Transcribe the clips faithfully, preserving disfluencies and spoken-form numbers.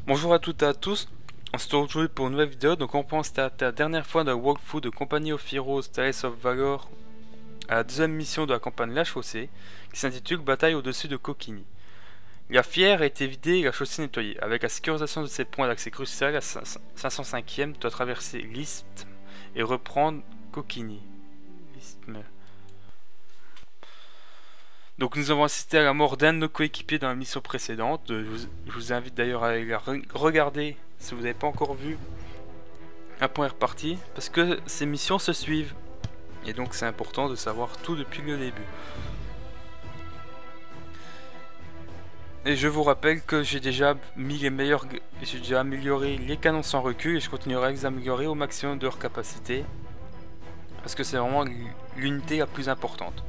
Bonjour à toutes et à tous, on se retrouve aujourd'hui pour une nouvelle vidéo. Donc on pense à la dernière fois de walkthrough de Company of Heroes Tales of Valor à la deuxième mission de la campagne La Chaussée qui s'intitule Bataille au-dessus de Kokini. La fière a été vidée et la chaussée nettoyée. Avec la sécurisation de ces points d'accès crucial, la cinq cent cinquième doit traverser l'isthme et reprendre Kokini. L'isthme. Donc nous avons assisté à la mort d'un de nos coéquipiers dans la mission précédente. Je vous, je vous invite d'ailleurs à la re regarder si vous n'avez pas encore vu la première partie, parce que ces missions se suivent. Et donc c'est important de savoir tout depuis le début. Et je vous rappelle que j'ai déjà mis les meilleurs, j'ai déjà amélioré les canons sans recul et je continuerai à les améliorer au maximum de leur capacité. Parce que c'est vraiment l'unité la plus importante.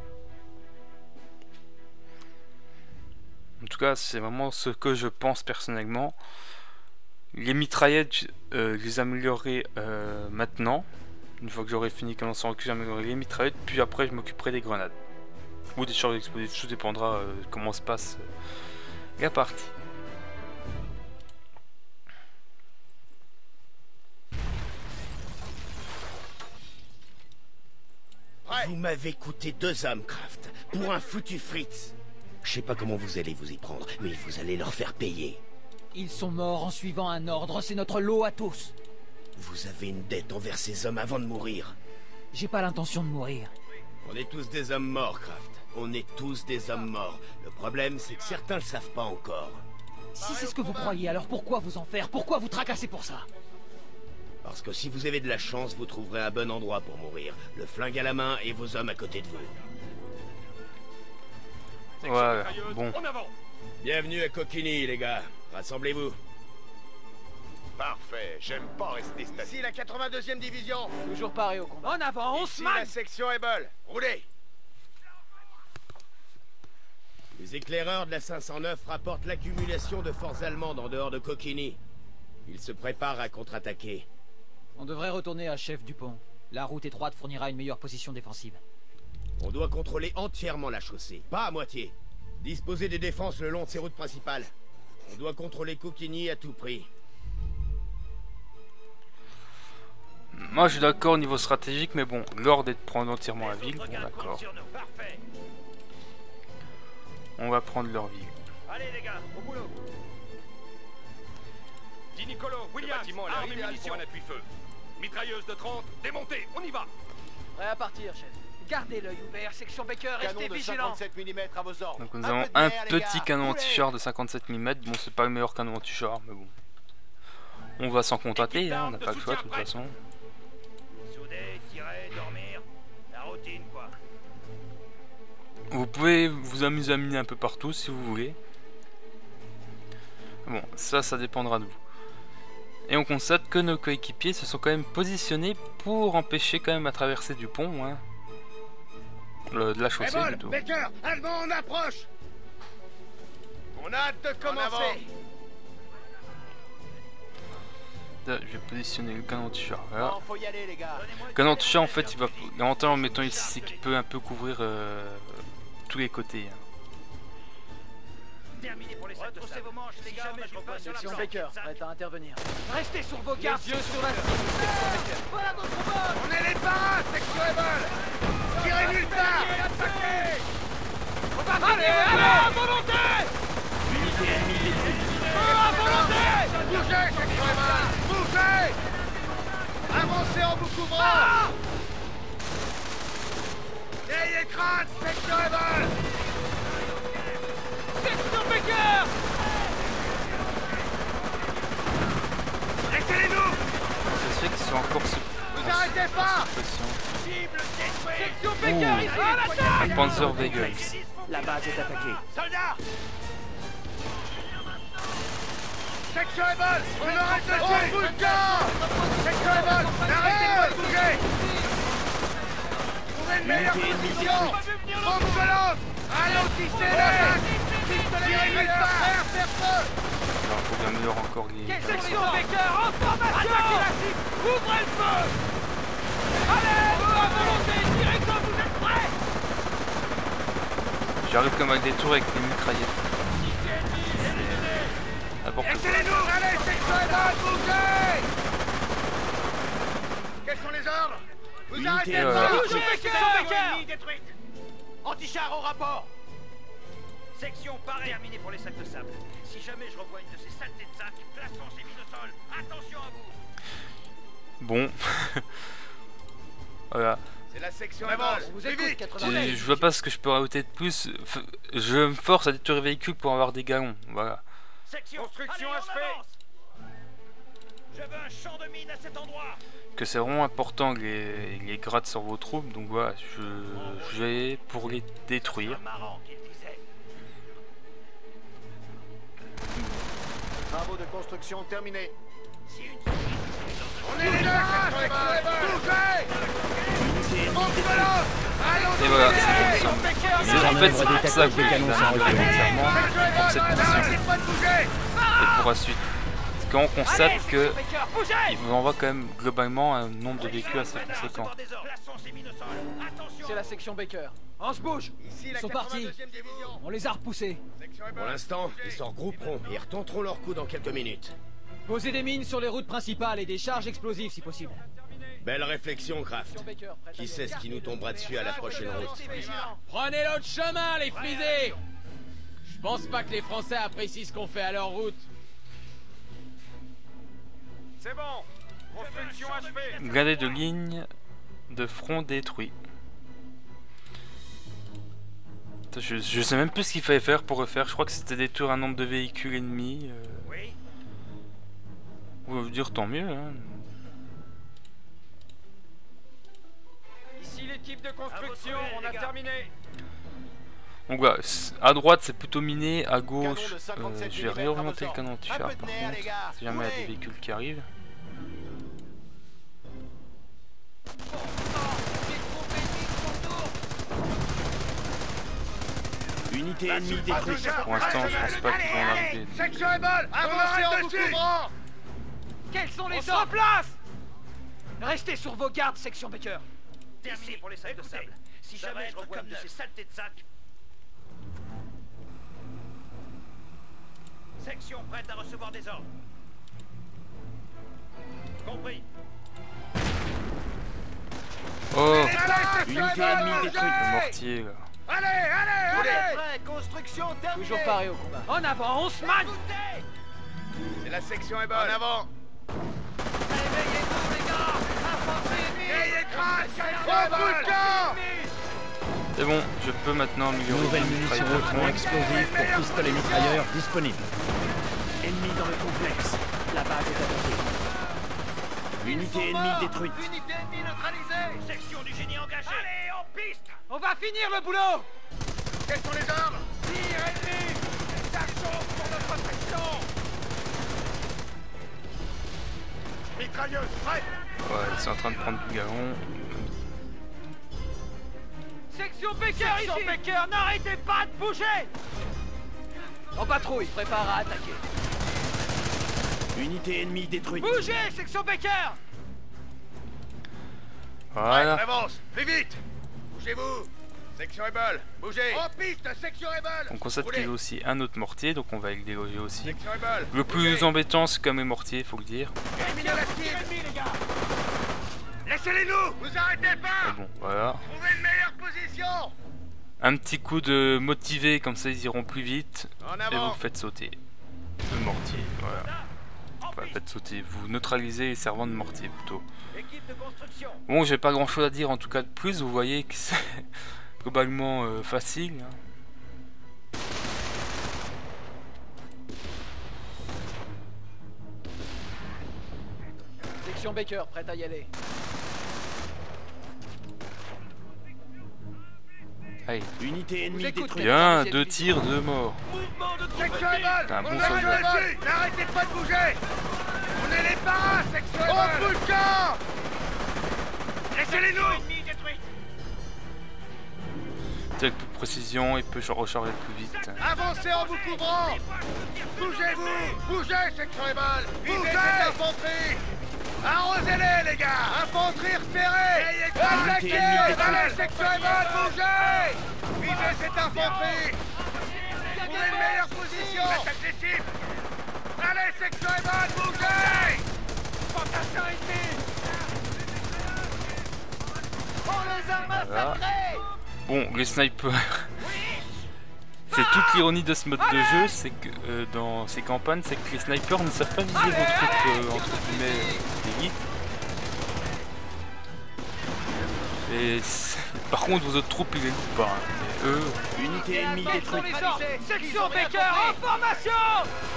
En tout cas, c'est vraiment ce que je pense personnellement. Les mitraillettes, euh, les améliorer euh, maintenant. Une fois que j'aurai fini canon sans recul, j'améliorerai les mitraillettes. Puis après, je m'occuperai des grenades. Ou des charges explosives. Tout dépendra euh, comment se passe euh, la partie. Vous m'avez coûté deux hommes, Kraft, pour un foutu Fritz. Je sais pas comment vous allez vous y prendre, mais vous allez leur faire payer. Ils sont morts en suivant un ordre, c'est notre lot à tous. Vous avez une dette envers ces hommes avant de mourir. J'ai pas l'intention de mourir. On est tous des hommes morts, Kraft. On est tous des hommes morts. Le problème, c'est que certains le savent pas encore. Si c'est ce que vous croyez, alors pourquoi vous en faire? Pourquoi vous tracasser pour ça? Parce que si vous avez de la chance, vous trouverez un bon endroit pour mourir. Le flingue à la main et vos hommes à côté de vous. Ouais, bon. Bienvenue à Kokini, les gars. Rassemblez-vous. Parfait, j'aime pas rester statique. Ici la quatre-vingt-deuxième division. Toujours pareil au combat. En avant, on se Ici manie. la section Ebol. Roulez. Les éclaireurs de la cinq cent neuf rapportent l'accumulation de forces allemandes en dehors de Kokini. Ils se préparent à contre-attaquer. On devrait retourner à Chef Dupont. La route étroite fournira une meilleure position défensive. On doit contrôler entièrement la chaussée, pas à moitié. Disposer des défenses le long de ses routes principales. On doit contrôler Kokini à tout prix. Moi je suis d'accord au niveau stratégique, mais bon, l'ordre est de prendre entièrement la ville, bon d'accord. On va prendre leur ville. Allez les gars, au boulot. Di Nicolo, Williams, armes et munitions. Un appui-feu. Mitrailleuse de trente, démontée, on y va. Prêt à partir, chef. Gardez l'œil ouvert, section Baker, restez vigilant. cinquante-sept millimètres à vos ordres. Donc nous avons un petit canon anti-char de cinquante-sept millimètres. Bon, c'est pas le meilleur canon anti-char, mais bon. On va s'en contenter, hein, on n'a pas le choix de toute façon. Souder, tirer, dormir. La routine, quoi. Vous pouvez vous amuser à miner un peu partout si vous voulez. Bon, ça, ça dépendra de vous. Et on constate que nos coéquipiers se sont quand même positionnés pour empêcher quand même la traversée du pont, hein. Le, de la chaussée Ebol, plutôt. Baker, Allemand, on approche. On a hâte de commencer. Là, je vais positionner le canon anti-char là. Non, faut y aller les gars. Le canon anti-char en fait il va. L'avantage en mettant ici c'est qu'il peut un peu couvrir euh, tous les côtés. Hein. Terminé pour les sacs de sable. Vos manches, les gars, je repasse sur la Section planche. Baker, prête à intervenir. Restez sur vos gardes, yeux sur la cible, section Baker. Voilà votre vol. On est les paras, section Ebol. Tirez nulle part. Allez, allez, à volonté. À volonté. Bougez, section Ebol. Bougez. Avancez en vous couvrant. Ayez crâne, section Ebol. Section Baker. Laissez-les-nous. Ça se fait qu'ils sont encore sous. Vous arrêtez pas. Cible détruite. Section Baker, ici, à l'attaque. Un Panzerwagen. La base est attaquée. Soldats. Section Ebol, on arrête de tuer. On bouge pas. Section Ebol, arrêtez de bouger. Trouvez une meilleure position. Bombe volante. Ralentissez l'attaque. Tirez nulle part. Faire feu. Alors il faut bien améliorer encore les. Section Baker, en formation. Attaquez la cible. Ouvrez le feu. Allez, feu à volonté, tirez quand vous êtes prêts. J'arrive comme avec des tours avec les mitraillettes. n'importe quoi. Laissez-les-nous! Allez, section Ebol, bougez! Quels sont les ordres? Vous Unité arrêtez ennemie pas! détruite. Bougez, Section ennemie détruite! Antichar au rapport! Section parée terminée pour les sacs de sable. Si jamais je revois une de ces saletés de sacs, plaçons ces mines au sol. Attention à vous. Bon. Voilà. C'est la section Ebol! Vous écoute, Je, quatre-vingt-dix. je vois pas ce que je peux rajouter de plus. F- Je me force à détruire les véhicules pour avoir des galons. Voilà. Section Construction allez, on achevée. avance. Je veux un champ de mines à cet endroit. Que c'est vraiment important que les, les grades sur vos troupes. Donc voilà, je, je vais pour les détruire. C'est marrant qu'il disait. Travaux de construction terminés. Si une On est les deux, section Ebol! Bougez! Et voilà, c'est comme ça. C'est en fait c'est pour ça que je vais entièrement pour cette mission et pour la suite. Parce qu'on constate que il vous envoie quand même globalement un nombre de véhicules assez conséquent. Plaçons ces mines au sol. Attention. C'est la section Baker. On se bouge. Ici, Ils sont partis. On les a repoussés. Pour l'instant, ils se regrouperont et retenteront leur coup dans quelques minutes. Posez des mines sur les routes principales et des charges explosives si possible. Belle réflexion, Kraft. Section Baker, prête à Qui sait ce qui nous tombera dessus à la prochaine route? Prenez l'autre chemin, les frisés! Je pense pas que les Français apprécient ce qu'on fait à leur route. C'est bon. Construction achevée. Blindé de ligne de front détruit. Je, je sais même plus ce qu'il fallait faire pour refaire. Je crois que c'était détruire un nombre de véhicules ennemis. Euh... Oui. Ou veut dire tant mieux. Hein. Ici l'équipe de construction, on a terminé. Donc voilà, à droite c'est plutôt miné, à gauche Canon de euh, cinquante-sept je vais millimètres réorienter à le vos canon ordres. anti-char Un par peu de nerfs, contre, les gars. si jamais il y a Roulez. des véhicules qui arrivent. Unité ennemie détruite. Pour l'instant je pense pas qu'ils vont en arriver. Section Ebol, avancez en vous couvrant. Quels sont les On se ordres? replace. Restez sur vos gardes, section Baker. Terminé pour les sacs de sable. Si jamais je revois une de ces saletés de sacs. Section prête à recevoir des ordres. Compris. Oh, Unité ennemie détruite. le mortier là. Allez, allez, allez. Prêt, construction terminée. Toujours paré au combat. En avant, on se manie. C'est la section Ebol. En avant. Réveillez-vous, les gars. Ayez crash. Au bout de camp. C'est bon, je peux maintenant améliorer Nouvelle le munition mitrailleur au de front front. explosif pour pistolet mitrailleur disponible. Ennemi dans le complexe. La base est attaquée. Unité ennemie détruite. Unité ennemie neutralisée. Section du génie engagée. Allez, en piste. On va finir le boulot. Quels sont les ordres? Tir ennemi. Ça chauffe pour notre section. Mitrailleuse, prête. Ouais, ils sont en train de prendre du galon. Section Baker ici. Section Baker, n'arrêtez pas de bouger. En patrouille, prépare à attaquer. Unité ennemie détruite. Bougez, section Baker. Voilà. Avance, plus vite. Bougez-vous. Section Ebol, bougez. En piste, section Ebol. On constate qu'il y a aussi un autre mortier, donc on va le déloger aussi. Section Ebol. Le plus embêtant c'est quand même les mortiers, faut le dire. Éliminez la cible. Laissez-les-nous. Vous arrêtez Mais pas. bon, voilà. Trouvez une meilleure position. Un petit coup de motivé, comme ça ils iront plus vite. En Et avant. vous faites sauter le mortier, voilà. Enfin, faites sauter, vous neutralisez les servants de mortier plutôt. Équipe de construction. Bon, j'ai pas grand chose à dire en tout cas de plus, vous voyez que c'est globalement euh, facile. Hein. Section Baker, prête à y aller. Allez, Unité ennemie Vous écoute, détruite. bien, deux tirs, deux morts. Mouvement de Section Ebol. T'as un bon On soldat. arrête dessus. N'arrêtez pas de bouger. On est les paras, section Ebol. Au bout de camp. Laissez-les-nous. ennemi détruite. Avec plus de précision, il peut se recharger plus vite. Avancez en vous couvrant. Bougez-vous. Bougez, section Ebol. Bougez, infanterie. Arrosez-les, les gars. Infanterie repérée. Attaquez. Allez, section Ebol, bougez. Visez cette infanterie. Trouvez une meilleure position. Attaque les cibles. Allez, section Ebon, bougez! Fantassin ici! On les a massacrés! Bon, les snipers. C'est toute l'ironie de ce mode de jeu, c'est que euh, dans ces campagnes, c'est que les snipers ne savent pas viser vos troupes euh, entre guillemets d'élite. Et par contre, vos autres troupes, ils les loupent pas. Hein. Mais eux. Unité ennemie détruite. Section Baker, en formation!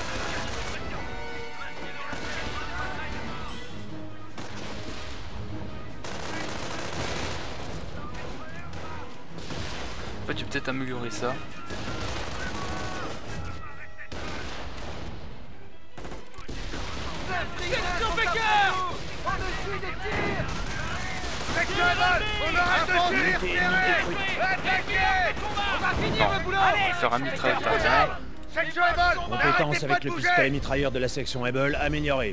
En fait, je vais peut-être améliorer ça. Section Baker! Au-dessus des tirs! Section Ebon, on arrête de tirer, tirez! Attaquez! On va finir Non, le boulot! on va faire un mitrailleur par derrière. Section Ebon, Compétence avec le pistolet mitrailleur de la section Able améliorée.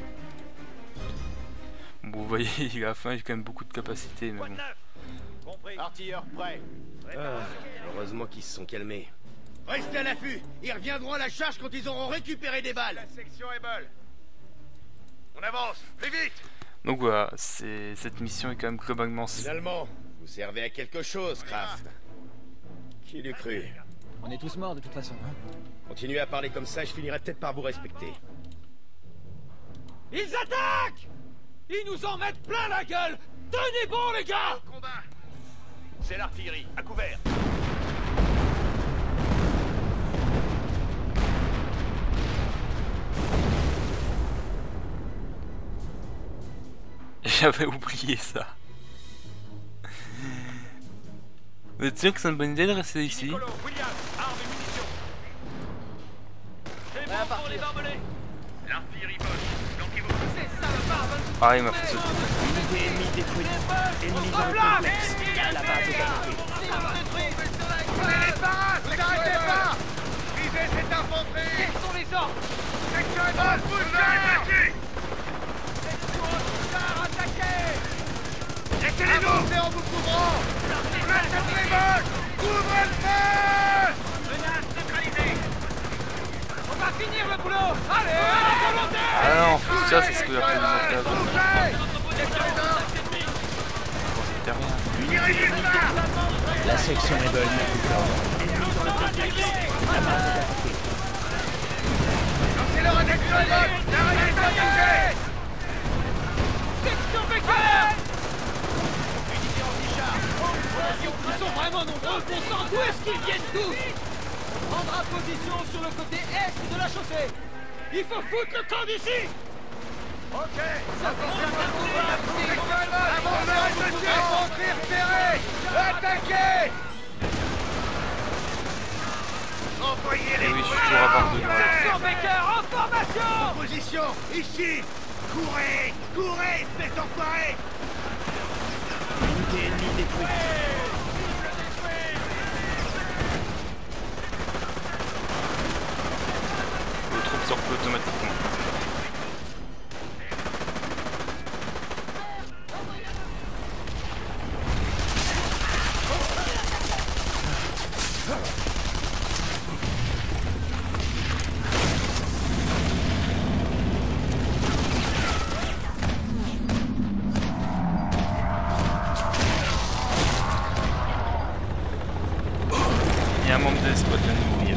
Bon, vous voyez, à la fin, j'ai quand même beaucoup de capacité, mais bon. Artilleur prêt. Heureusement qu'ils se sont calmés. Restez à l'affût, ils reviendront à la charge quand ils auront récupéré des balles. La section Ebon. On avance, plus vite! Donc voilà, c'est cette mission est quand même globalement. Finalement, vous servez à quelque chose, Kraft. Qui l'eût cru? On est tous morts de toute façon, hein. Continuez à parler comme ça, je finirai peut-être par vous respecter. Ils attaquent! Ils nous en mettent plein la gueule! Tenez bon, les gars! C'est l'artillerie, à couvert. J'avais oublié ça. Vous êtes sûr que c'est une bonne idée de rester ici? Niccolo, William, armes et munitions. C'est bon pour les barbelés. L'artillerie poche. Flanquez-vous. C'est ça le barbe! Ah, il m'a fait sauter. Unité ennemie détruite. Ennemi dans le complexe. La base est attaquée. Prenez les parades, ne t'arrêtez pas! Visez cette infanterie! Quels sont les ordres? Section Ebon, bougez! Laissez-les-nous! Avancez en vous couvrant! On attaque les bottes! Couvrez le feu! Menace neutralisée. On va finir le boulot! Allez, à la volonté! Ah non, ça c'est ce que j'appelle une attaque. Bougez! C'était rien. Tirez vite là! La section Able n'a plus peur. Ennemi dans le complexe. La base est attaquée. Lancez-leur un section Ebon! N'arrêtez pas de bouger! Section Baker! Ils sont vraiment nombreux, bon sang! D'où est-ce qu'ils viennent tous? On prendra position sur le côté est de la chaussée! Il faut foutre le camp d'ici! Ok! Ça concerne un pouvoir! Section Ebon! Avancez en vous couvrant! Infanterie repérée! Attaquez! Envoyez les Oui, je suis toujours à bord de moi. Section Baker, en formation! position! Ici! Courez! Courez, espèce d'enfoiré! Unité ennemie détruite. Le troupe sort plus automatiquement. Il y a un membre de l'escouade qui vient de mourir.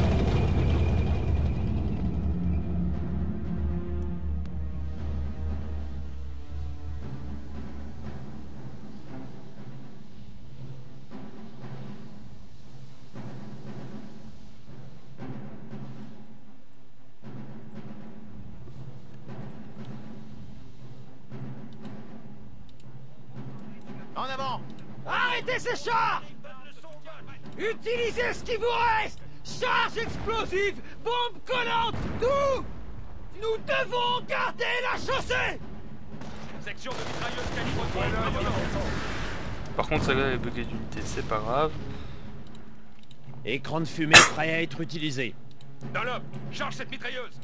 En avant. Arrêtez ces chars! Utilisez ce qui vous reste! Charge explosive! Bombe collante! Tout! Nous devons garder la chaussée! Section de mitrailleuse calibre. Par contre, ça là est bugué d'unité, c'est pas grave. Écran de fumée prêt à être utilisé. Dunlop, charge cette mitrailleuse.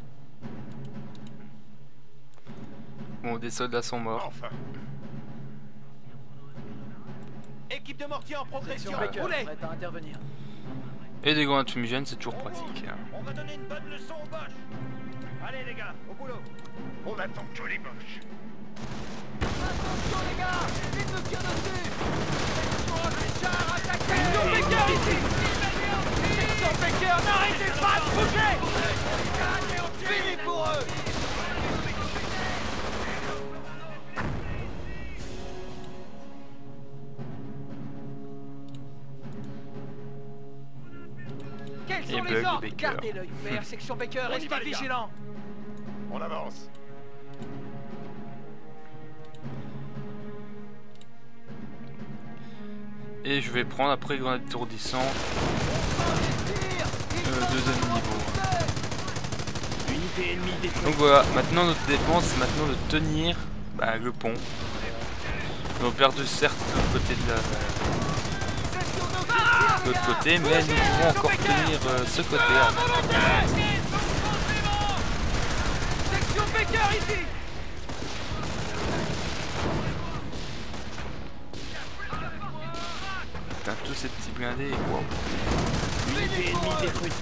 Bon, des soldats sont morts. Enfin. Équipe de mortier en progression. Baker, Roulez. prête à intervenir. Et des grenades fumigènes, c'est toujours pratique. On va donner une bonne leçon aux Boches. Allez les gars, au boulot. On attend que les moches. Attention les gars, il nous tire dessus. Section Richard, attaquez. Section Baker ici. Section Baker, n'arrêtez pas de bouger. Fini pour eux. Quels sont les ordres? Gardez l'œil ouvert, section Baker, restez vigilants. On avance. Et je vais prendre après grenade étourdissant euh, deuxième niveau. Unité ennemie détruite. Donc voilà, maintenant notre défense c'est maintenant de tenir bah, le pont. Nous avons perdu certes le côté de la de l'autre côté, mais nous pouvons encore tenir euh, ce côté-là. Section Baker ici. Putain, tous ces petits blindés, wow. Unité ennemie détruite.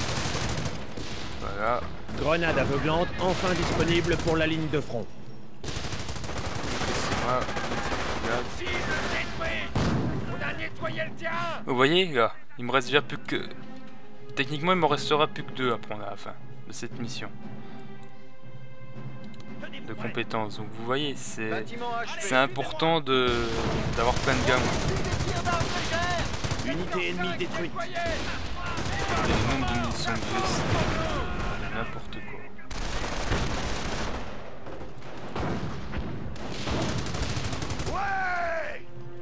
Voilà. Grenade aveuglante enfin disponible pour la ligne de front. Voilà. On a nettoyé le terrain. Vous voyez là, il me reste déjà plus que... Techniquement il me restera plus que deux à prendre à la fin de cette mission. De compétences. Donc vous voyez, c'est c'est important de d'avoir plein de gammes. Unité ennemie détruite. Et le nombre de munitions que j'ai, c'est n'importe quoi. Ouais.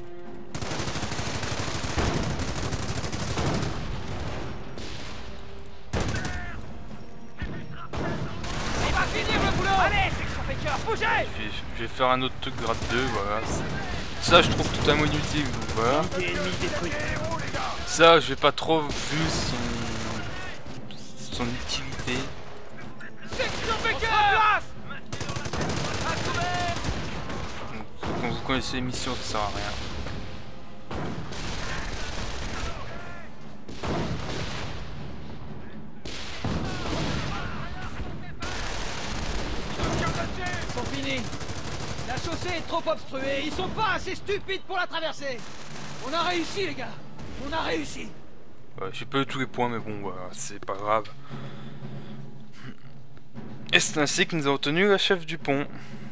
On va finir le boulot. Allez, section Baker, bougez. Je vais, je vais faire un autre truc grade deux, voilà. Ça je trouve totalement inutile, donc voilà. Unité ennemie détruite. Ça j'ai pas trop vu son, son utilité. Section Baker. Donc, quand vous connaissez les missions, ça sert à rien. Ils sont finis. La chaussée est trop obstruée. Ils sont pas assez stupides pour la traverser. On a réussi, les gars. On a réussi. Ouais, j'ai pas eu tous les points, mais bon, voilà, c'est pas grave. Et c'est ainsi que nous avons obtenu la chef du pont.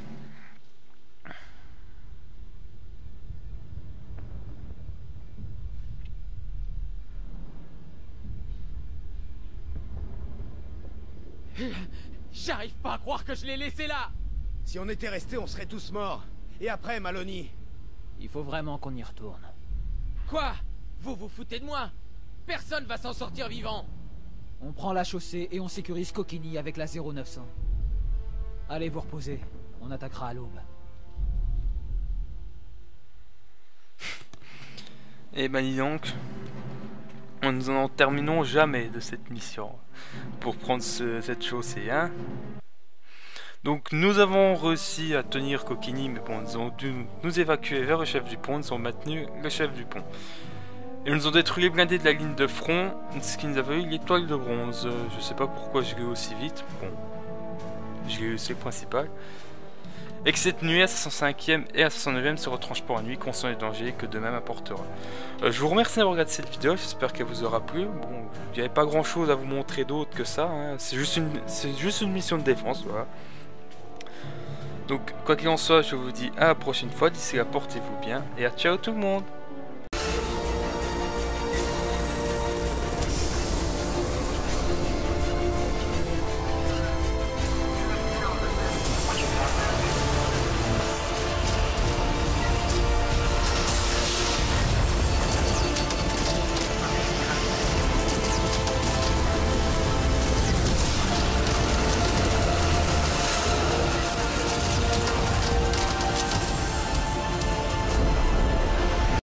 J'arrive pas à croire que je l'ai laissé là. Si on était restés, on serait tous morts. Et après, Maloney? Il faut vraiment qu'on y retourne. Quoi? Vous vous foutez de moi? Personne va s'en sortir vivant. On prend la chaussée et on sécurise Kokini avec la zéro neuf cents. Allez vous reposer, on attaquera à l'aube. Et ben dis donc, nous en terminons jamais de cette mission pour prendre ce, cette chaussée, hein. Donc nous avons réussi à tenir Kokini, mais bon, nous avons dû nous évacuer vers le chef du pont, nous avons maintenu le chef du pont. Et nous avons détruit les blindés de la ligne de front, ce qui nous a valu l'étoile de bronze. Je sais pas pourquoi je l'ai eu aussi vite, bon, je l'ai eu, c'est le principal. Et que cette nuit, à sa cent cinquième et à sa cent neuvième se retranche pour la nuit, conscient des dangers que demain m'apportera. Euh, je vous remercie d'avoir regardé cette vidéo, j'espère qu'elle vous aura plu. Bon, il n'y avait pas grand chose à vous montrer d'autre que ça, hein. C'est juste une, c'est juste une mission de défense, voilà. Donc, quoi qu'il en soit, je vous dis à la prochaine fois, d'ici là, portez-vous bien, et à ciao tout le monde!